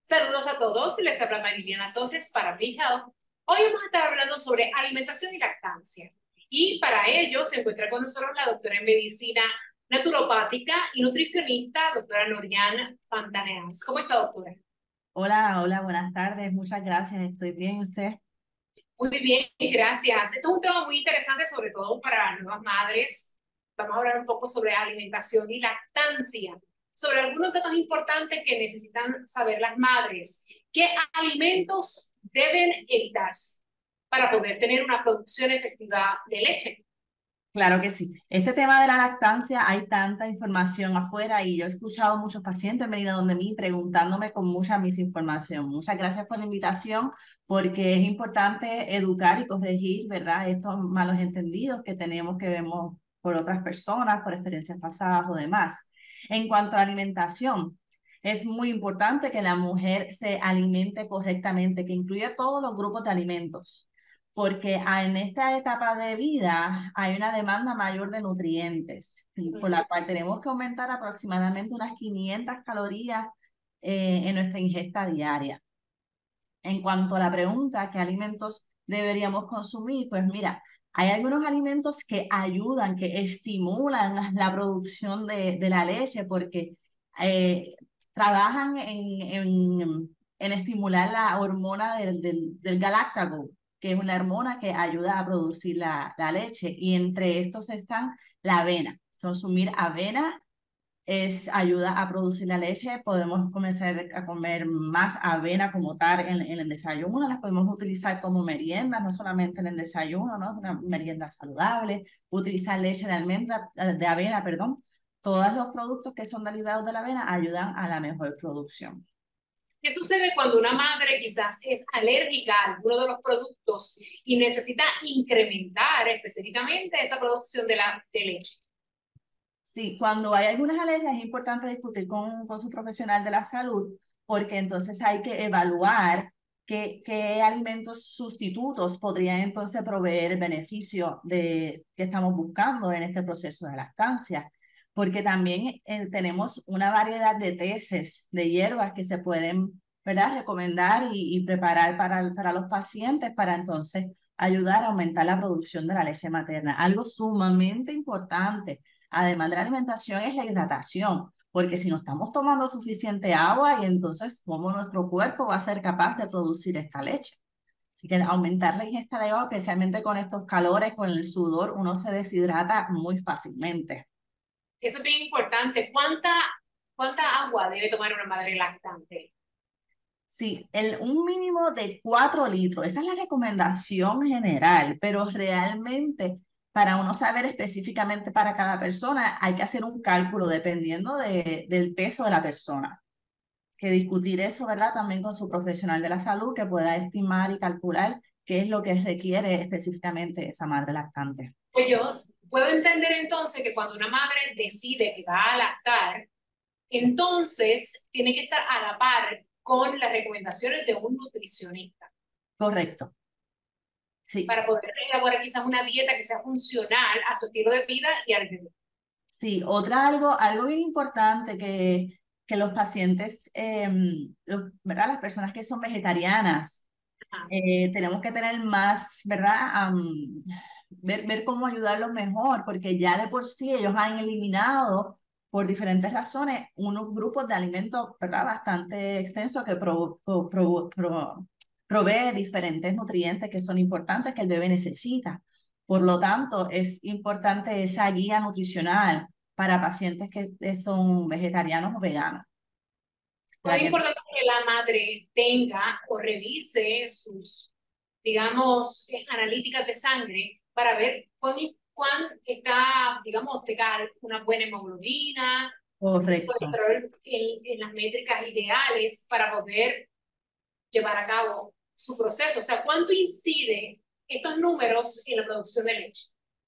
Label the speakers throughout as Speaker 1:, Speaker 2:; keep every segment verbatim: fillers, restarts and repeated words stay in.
Speaker 1: Saludos a todos, les habla Mariliana Torres para Big Health. Hoy vamos a estar hablando sobre alimentación y lactancia. Y para ello se encuentra con nosotros la doctora en medicina naturopática y nutricionista, doctora Noriana Fantaneas. ¿Cómo está, doctora?
Speaker 2: Hola, hola, buenas tardes. Muchas gracias. Estoy bien. ¿Y usted?
Speaker 1: Muy bien, gracias. Esto es un tema muy interesante, sobre todo para nuevas madres. Vamos a hablar un poco sobre alimentación y lactancia, sobre algunos datos importantes que necesitan saber las madres. ¿Qué alimentos deben evitarse para poder tener una producción efectiva de leche?
Speaker 2: Claro que sí. Este tema de la lactancia, hay tanta información afuera y yo he escuchado muchos pacientes venir a donde mí preguntándome con mucha misinformación. Muchas gracias por la invitación porque es importante educar y corregir, ¿verdad? Estos malos entendidos que tenemos que vemos por otras personas, por experiencias pasadas o demás. En cuanto a la alimentación, es muy importante que la mujer se alimente correctamente, que incluya todos los grupos de alimentos porque en esta etapa de vida hay una demanda mayor de nutrientes, por la cual tenemos que aumentar aproximadamente unas quinientas calorías eh, en nuestra ingesta diaria. En cuanto a la pregunta, ¿qué alimentos deberíamos consumir? Pues mira, hay algunos alimentos que ayudan, que estimulan la producción de, de la leche porque eh, trabajan en, en, en estimular la hormona del, del, del galáctago, que es una hormona que ayuda a producir la, la leche. Y entre estos están la avena. Consumir avena es ayuda a producir la leche. Podemos comenzar a comer más avena como tal en, en el desayuno. Las podemos utilizar como merienda, no solamente en el desayuno, ¿no? Una merienda saludable. Utilizar leche de almendra, de avena, perdón. Todos los productos que son derivados de la avena ayudan a la mejor producción.
Speaker 1: ¿Qué sucede cuando una madre quizás es alérgica a alguno de los productos y necesita incrementar específicamente esa producción de la de leche?
Speaker 2: Sí, cuando hay algunas alergias es importante discutir con, con su profesional de la salud porque entonces hay que evaluar qué, qué alimentos sustitutos podrían entonces proveer el beneficio de, que estamos buscando en este proceso de lactancia. Porque también eh, tenemos una variedad de teces de hierbas que se pueden, ¿verdad?, recomendar y, y preparar para, para los pacientes para entonces ayudar a aumentar la producción de la leche materna. Algo sumamente importante además de la alimentación, es la hidratación, porque si no estamos tomando suficiente agua, y entonces, ¿cómo nuestro cuerpo va a ser capaz de producir esta leche? Así que aumentar la ingesta de agua, especialmente con estos calores, con el sudor, uno se deshidrata muy fácilmente.
Speaker 1: Eso es bien importante. ¿Cuánta, cuánta agua debe tomar una madre lactante?
Speaker 2: Sí, el, un mínimo de cuatro litros, esa es la recomendación general, pero realmente para uno saber específicamente para cada persona hay que hacer un cálculo dependiendo de, del peso de la persona. Que discutir eso, ¿verdad? También con su profesional de la salud que pueda estimar y calcular qué es lo que requiere específicamente esa madre lactante.
Speaker 1: Pues yo puedo entender entonces que cuando una madre decide que va a lactar, entonces tiene que estar a la par con las recomendaciones de un nutricionista
Speaker 2: Correcto. Sí,
Speaker 1: para poder elaborar quizás una dieta que sea funcional a su estilo de vida y al bebé.
Speaker 2: sí. Otra algo, algo bien importante que, que los pacientes, eh, los- ¿verdad? Las personas que son vegetarianas,
Speaker 1: Ajá.
Speaker 2: eh, tenemos que tener más, ¿verdad? Am, ver, ver cómo ayudarlos mejor, porque ya de por sí ellos han eliminado por diferentes razones unos grupos de alimentos, ¿verdad? Bastante extensos que pro, pro- pro- pro- provee diferentes nutrientes que son importantes que el bebé necesita. Por lo tanto, es importante esa guía nutricional para pacientes que eh, son vegetarianos o veganos.
Speaker 1: Muy
Speaker 2: Para que
Speaker 1: importante que la madre tenga o revise sus, digamos, eh, analíticas de sangre para ver cuán, cuán está, digamos, tenga una buena hemoglobina, el
Speaker 2: correcto.
Speaker 1: colesterol en, en las métricas ideales para poder llevar a cabo su proceso. O sea, ¿cuánto incide estos números en la producción de leche?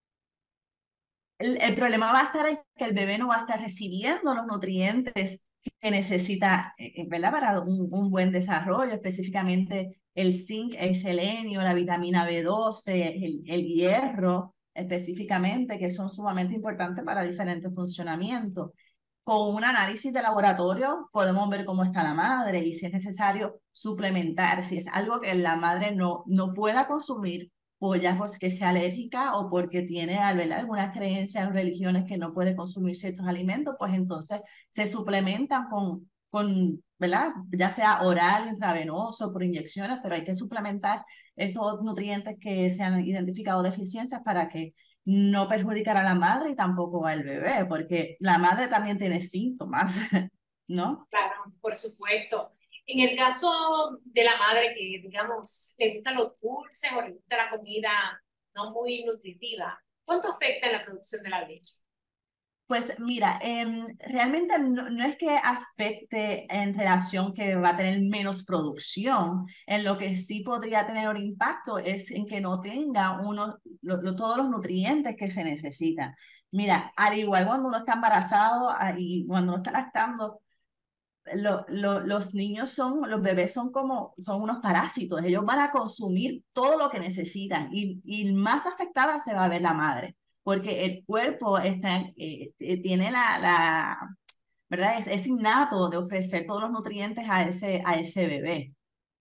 Speaker 2: El, el problema va a estar en que el bebé no va a estar recibiendo los nutrientes que necesita, eh, eh, ¿verdad? Para un, un buen desarrollo, específicamente el zinc, el selenio, la vitamina B doce, el, el hierro, específicamente, que son sumamente importantes para diferentes funcionamientos. con un análisis de laboratorio podemos ver cómo está la madre y si es necesario suplementar, si es algo que la madre no, no pueda consumir, o ya porque sea alérgica o porque tiene ¿verdad? algunas creencias o religiones que no puede consumir ciertos alimentos, pues entonces se suplementan con, con ¿verdad? Ya sea oral, intravenoso, por inyecciones, pero hay que suplementar estos nutrientes que se han identificado deficiencias para que no perjudicar a la madre y tampoco al bebé, porque la madre también tiene síntomas, ¿no?
Speaker 1: Claro, por supuesto. En el caso de la madre que, digamos, le gustan los dulces o le gusta la comida no muy nutritiva, ¿cuánto afecta en la producción de la leche?
Speaker 2: Pues mira, em, realmente no, no es que afecte en relación que va a tener menos producción, en lo que sí podría tener un impacto es en que no tenga uno, lo- lo- todos los nutrientes que se necesitan. Mira, al igual cuando uno está embarazado ah, y cuando uno está lactando, lo- lo- los niños son, los bebés son como, son unos parásitos, ellos van a consumir todo lo que necesitan y, y más afectada se va a ver la madre, porque el cuerpo está, eh, eh, tiene la, la, ¿verdad? Es, es innato de ofrecer todos los nutrientes a ese, a ese bebé.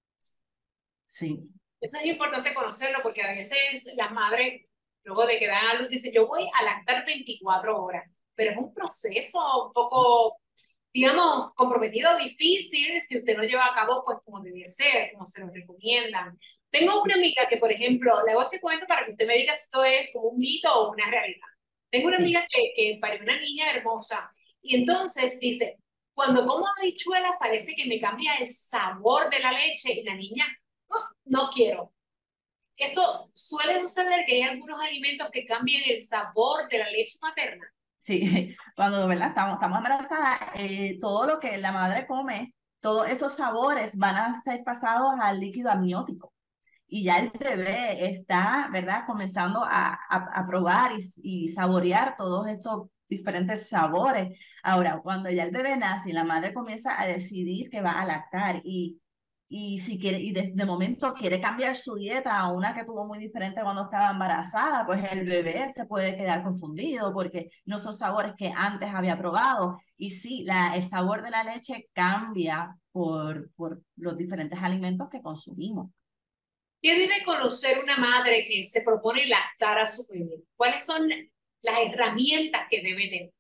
Speaker 2: Sí.
Speaker 1: Eso es importante conocerlo porque a veces las madres, luego de que dan a luz, dicen, yo voy a lactar veinticuatro horas, pero es un proceso un poco, digamos, comprometido, difícil, si usted no lleva a cabo, pues como debe ser, como se lo recomiendan. Tengo una amiga que, por ejemplo, le hago este cuento para que usted me diga si esto es como un mito o una realidad. Tengo una
Speaker 2: Sí.
Speaker 1: amiga que, que parió una niña hermosa y entonces dice, cuando como habichuelas parece que me cambia el sabor de la leche y la niña, no, no quiero. Eso suele suceder que hay algunos alimentos que cambian el sabor de la leche materna.
Speaker 2: Sí, cuando, ¿verdad? Estamos, estamos embarazadas, eh, todo lo que la madre come, todos esos sabores van a ser pasados al líquido amniótico. Y ya el bebé está, ¿verdad? Comenzando a, a, a probar y, y saborear todos estos diferentes sabores. Ahora, cuando ya el bebé nace y la madre comienza a decidir que va a lactar y, y si quiere, y desde momento quiere cambiar su dieta a una que tuvo muy diferente cuando estaba embarazada, pues el bebé se puede quedar confundido porque no son sabores que antes había probado. Y sí, la, el sabor de la leche cambia por, por los diferentes alimentos que consumimos.
Speaker 1: ¿Qué debe conocer una madre que se propone lactar a su bebé? ¿Cuáles son las herramientas que debe tener?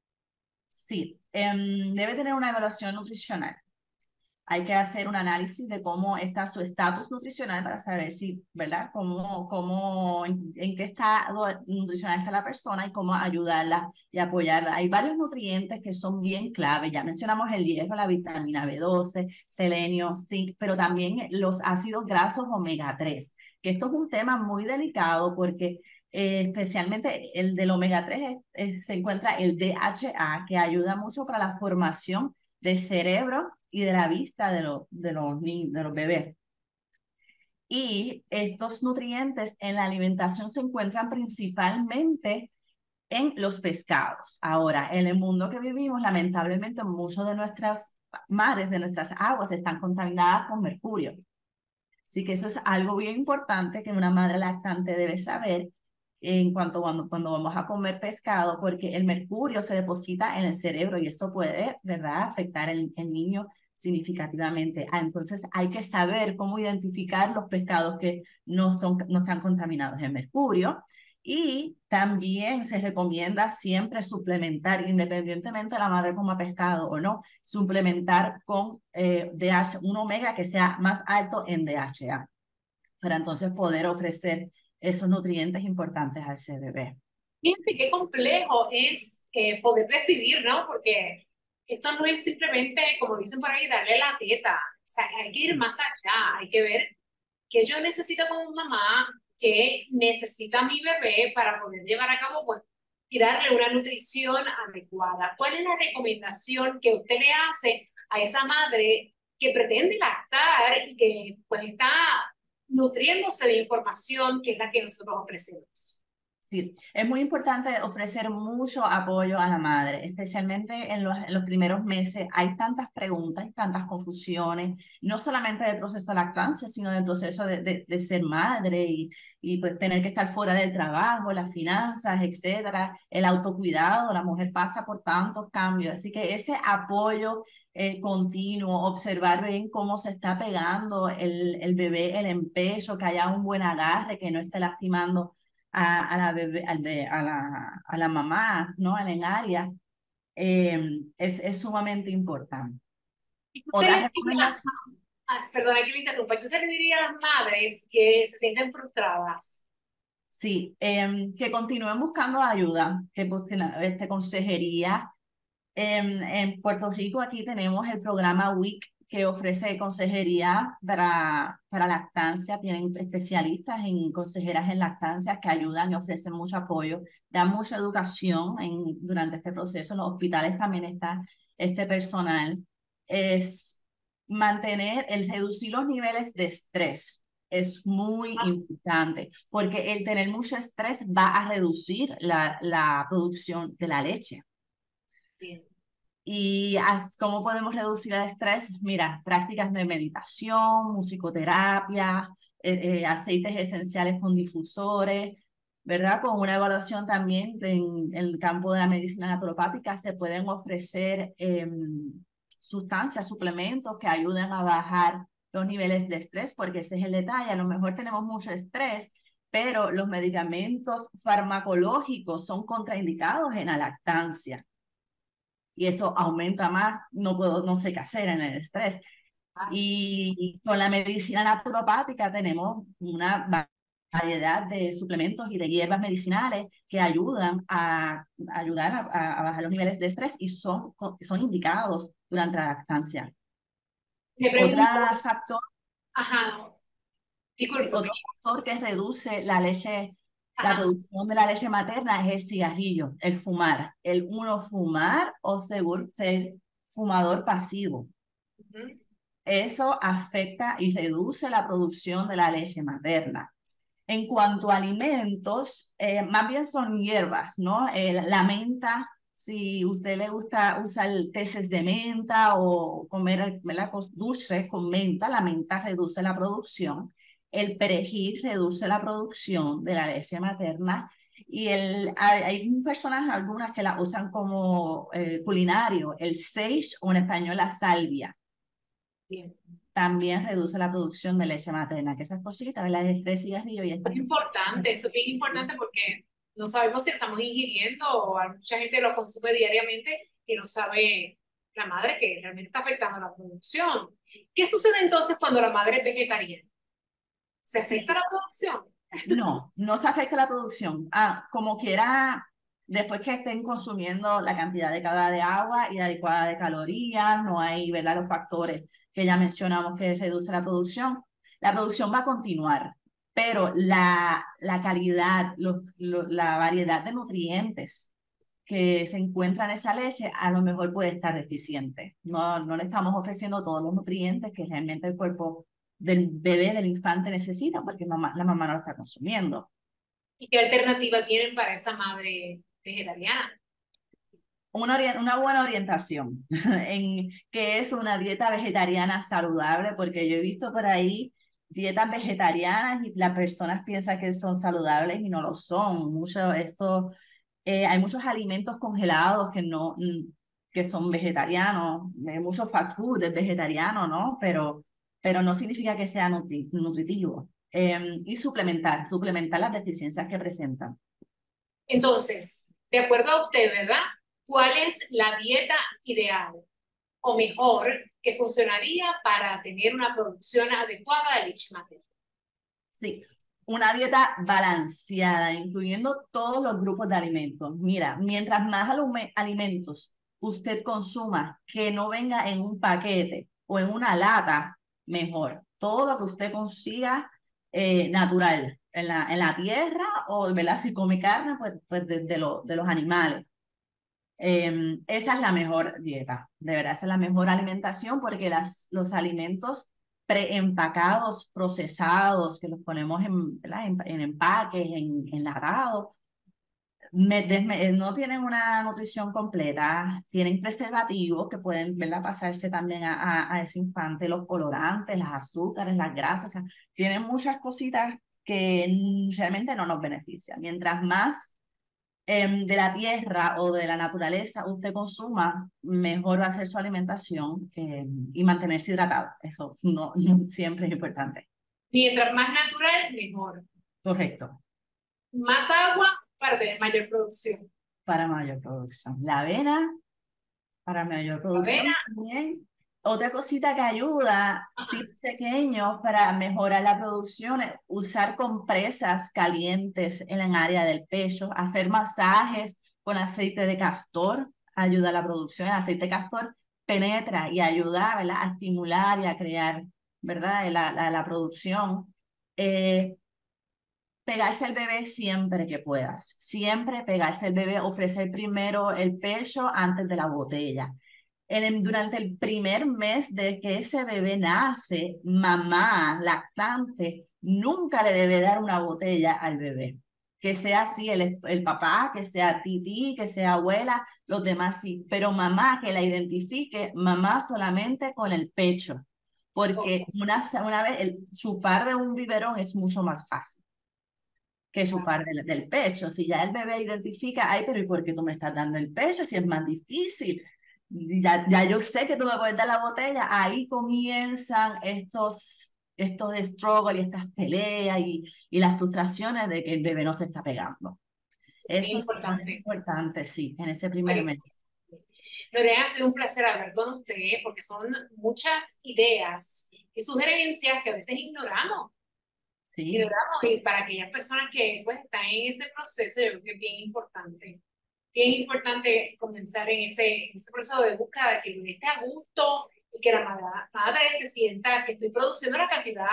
Speaker 2: Sí, em, debe tener una evaluación nutricional. Hay que hacer un análisis de cómo está su estatus nutricional para saber si, ¿verdad? Cómo, cómo, en, en qué estado nutricional está la persona y cómo ayudarla y apoyarla. Hay varios nutrientes que son bien clave. Ya mencionamos el hierro, la vitamina B doce, selenio, zinc, pero también los ácidos grasos omega tres, que esto es un tema muy delicado porque eh, especialmente el del omega tres es- es- se encuentra el D H A, que ayuda mucho para la formación del cerebro y de la vista de, lo, de, los, ni- de los bebés. Y estos nutrientes en la alimentación se encuentran principalmente en los pescados. Ahora, en el mundo que vivimos, lamentablemente, muchas de nuestras mares, de nuestras aguas, están contaminadas con mercurio. Así que eso es algo bien importante que una madre lactante debe saber en cuanto cuando, cuando vamos a comer pescado, porque el mercurio se deposita en el cerebro y eso puede, ¿verdad?, afectar el, el niño significativamente. Ah, entonces hay que saber cómo identificar los pescados que no, son, no están contaminados en mercurio. Y también se recomienda siempre suplementar, independientemente de la madre coma pescado o no, suplementar con eh, D H, un omega que sea más alto en D H A, para entonces poder ofrecer esos nutrientes importantes a ese bebé.
Speaker 1: Fíjense qué complejo es eh, poder decidir, ¿no? Porque esto no es simplemente, como dicen por ahí, darle la teta. O sea, hay que ir
Speaker 2: Sí.
Speaker 1: más allá, hay que ver qué yo necesito como mamá, qué necesita mi bebé para poder llevar a cabo, pues, y darle una nutrición adecuada. ¿Cuál es la recomendación que usted le hace a esa madre que pretende lactar y que pues está nutriéndose de información que es la que nosotros ofrecemos?
Speaker 2: Sí, es muy importante ofrecer mucho apoyo a la madre, especialmente en los, en los primeros meses. Hay tantas preguntas y tantas confusiones, no solamente del proceso de lactancia, sino del proceso de, de, de ser madre y, y pues tener que estar fuera del trabajo, las finanzas, etcétera, el autocuidado. La mujer pasa por tantos cambios, así que ese apoyo eh, continuo, observar bien cómo se está pegando el, el bebé, el empecho, que haya un buen agarre, que no esté lastimando a, a la bebé, al be- a la, a la mamá, ¿no? A la enaria, eh, es, es sumamente importante.
Speaker 1: ¿Y qué usted
Speaker 2: Otra
Speaker 1: le diría,
Speaker 2: recomendación,
Speaker 1: ah, perdona que le interrumpa, qué usted le diría a las madres que se sienten frustradas?
Speaker 2: sí, eh, que continúen buscando ayuda, que busquen este, consejería. En, en Puerto Rico aquí tenemos el programa W I C que ofrece consejería para, para lactancia. Tienen especialistas en consejeras en lactancia que ayudan y ofrecen mucho apoyo, dan mucha educación en, durante este proceso. En los hospitales también está este personal. Es mantener, el reducir los niveles de estrés. Es muy
Speaker 1: Ah,
Speaker 2: importante porque el tener mucho estrés va a reducir la, la producción de la leche.
Speaker 1: bien.
Speaker 2: ¿Y as- cómo podemos reducir el estrés? Mira, prácticas de meditación, musicoterapia, eh, eh, aceites esenciales con difusores, ¿verdad? Con una evaluación también en, en el campo de la medicina naturopática se pueden ofrecer em, sustancias, suplementos que ayuden a bajar los niveles de estrés, porque ese es el detalle. A lo mejor tenemos mucho estrés, pero los medicamentos farmacológicos son contraindicados en la lactancia y eso aumenta más, no puedo, no sé qué hacer en el estrés.
Speaker 1: Ay,
Speaker 2: Y con la medicina naturopática tenemos una va- variedad de suplementos y de hierbas medicinales que ayudan a, a ayudar a, a bajar los niveles de estrés y son, son indicados durante la lactancia.
Speaker 1: le
Speaker 2: Otro
Speaker 1: pregunto,
Speaker 2: factor,
Speaker 1: ajá,
Speaker 2: sí,
Speaker 1: disculpe,
Speaker 2: otro factor que reduce la leche, la
Speaker 1: ajá,
Speaker 2: producción de la leche materna es el cigarrillo, el fumar. El uno fumar o seguro ser fumador pasivo.
Speaker 1: ujú,
Speaker 2: Eso afecta y reduce la producción de la leche materna. En cuanto a alimentos, eh, más bien son hierbas, ¿no? Eh, la menta, si usted le gusta usar teces de menta o comer, ¿verdad? Cos- dulces con menta, la menta reduce la producción. El perejil reduce la producción de la leche materna. Y el, hay, hay personas, algunas que la usan como eh, culinario, el sage o en español la salvia
Speaker 1: bien.
Speaker 2: también reduce la producción de leche materna, que esas cositas, ¿verdad? Es tres cigarrillos y
Speaker 1: Es
Speaker 2: estas.
Speaker 1: importante, eso es bien importante porque no sabemos si estamos ingiriendo o a mucha gente lo consume diariamente y no sabe la madre que realmente está afectando la producción. ¿Qué sucede entonces cuando la madre es vegetariana? ¿Se afecta
Speaker 2: Sí,
Speaker 1: la producción?
Speaker 2: no, no se afecta la producción. Ah, como quiera, después que estén consumiendo la cantidad adecuada de agua y adecuada de calorías, no hay, ¿verdad? Los factores que ya mencionamos que reduce la producción. La producción va a continuar, pero la, la calidad, los, lo- la variedad de nutrientes que se encuentra en esa leche a lo mejor puede estar deficiente. No, no le estamos ofreciendo todos los nutrientes que realmente el cuerpo del bebé, del infante necesita porque mamá, la mamá no lo está consumiendo.
Speaker 1: ¿Y qué alternativa tienen para esa madre vegetariana?
Speaker 2: Una, ori- una buena orientación en qué es una dieta vegetariana saludable, porque yo he visto por ahí dietas vegetarianas y las personas piensan que son saludables y no lo son. Mucho eso, eh, hay muchos alimentos congelados que no, mm, que son vegetarianos, eh, mucho fast food es vegetariano, ¿no? Pero, pero no significa que sea nutri- nutritivo. Em, y suplementar, suplementar las deficiencias que presentan.
Speaker 1: Entonces, de acuerdo a usted, ¿verdad? ¿Cuál es la dieta ideal o mejor que funcionaría para tener una producción adecuada de leche materna?
Speaker 2: Sí, una dieta balanceada, incluyendo todos los grupos de alimentos. Mira, mientras más alume- alimentos usted consuma que no venga en un paquete o en una lata, mejor. Todo lo que usted consiga eh, natural en la, en la tierra o, ¿verdad? Si come carne, pues, pues de, de lo- de los animales. Eh, esa es la mejor dieta, de verdad, esa es la mejor alimentación porque las, los alimentos preempacados, procesados, que los ponemos en, ¿verdad? en, en empaques, en enlatados, me- desme- eh, no tienen una nutrición completa, tienen preservativos que pueden, ¿verdad?, pasarse también a, a, a ese infante, los colorantes, las azúcares, las grasas, o sea, tienen muchas cositas que mm, realmente no nos benefician. Mientras más em, de la tierra o de la naturaleza usted consuma, mejor va a ser su alimentación em, y mantenerse hidratado. Eso no, siempre es importante.
Speaker 1: Mientras más natural, mejor.
Speaker 2: Correcto.
Speaker 1: Más agua para tener mayor producción.
Speaker 2: Para mayor producción. La avena para mayor
Speaker 1: Avena,
Speaker 2: producción también. Otra cosita que ayuda,
Speaker 1: ajá,
Speaker 2: tips pequeños para mejorar la producción, es usar compresas calientes en el área del pecho, hacer masajes con aceite de castor, ayuda a la producción. El aceite de castor penetra y ayuda, ¿verdad?, a estimular y a crear, ¿verdad?, la, la, la producción. Eh, Pegarse al bebé siempre que puedas, siempre pegarse al bebé, ofrecer primero el pecho antes de la botella. En el- durante el primer mes de que ese bebé nace, mamá lactante nunca le debe dar una botella al bebé. Que sea así el, el papá, que sea tití, que sea abuela, los demás sí, pero mamá que la identifique, mamá solamente con el pecho, porque
Speaker 1: ok,
Speaker 2: una, una vez el chupar de un biberón es mucho más fácil que chupar del, del pecho. Si ya el bebé identifica, ay, pero ¿y por qué tú me estás dando el pecho si es más difícil? Ya, ya yo sé que tú me puedes dar la botella. Ahí comienzan estos, estos struggles y estas peleas y, y las frustraciones de que el bebé no se está pegando.
Speaker 1: es
Speaker 2: Eso sí es
Speaker 1: importante.
Speaker 2: importante, sí, en ese primer
Speaker 1: Pues,
Speaker 2: mes.
Speaker 1: Lorena, ha sido un placer hablar con usted porque son muchas ideas y sugerencias que a veces ignoramos.
Speaker 2: Sí,
Speaker 1: Ignoramos y para aquellas personas que pues, están en ese proceso, yo creo que es bien importante. Bien importante comenzar en ese, en ese proceso de búsqueda de que el bebé esté a gusto y que la madre, madre se sienta que estoy produciendo la cantidad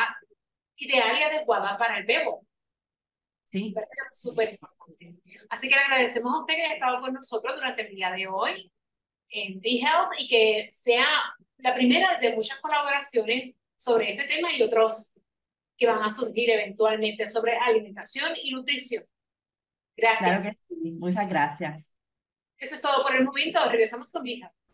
Speaker 1: ideal y adecuada para el bebé. Me
Speaker 2: sí.
Speaker 1: parece súper importante. Así que le agradecemos a usted que haya estado con nosotros durante el día de hoy en BeHealth y que sea la primera de muchas colaboraciones sobre este tema y otros que van a surgir eventualmente sobre alimentación y nutrición.
Speaker 2: Claro que
Speaker 1: Gracias.
Speaker 2: sí. Muchas gracias.
Speaker 1: Eso es todo por el momento. Regresamos con BeHealth.